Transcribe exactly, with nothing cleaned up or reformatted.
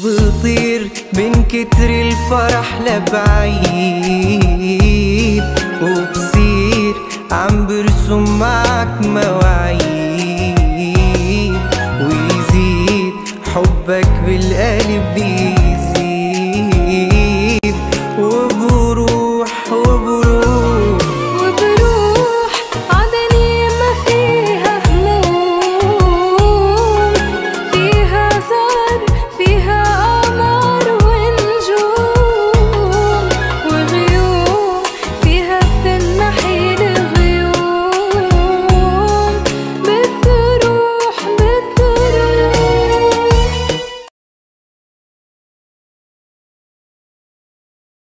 بطير من كتر الفرح لبعيد، وبصير عم برسم معك مواعيد، ويزيد حبك بالقلب بيد.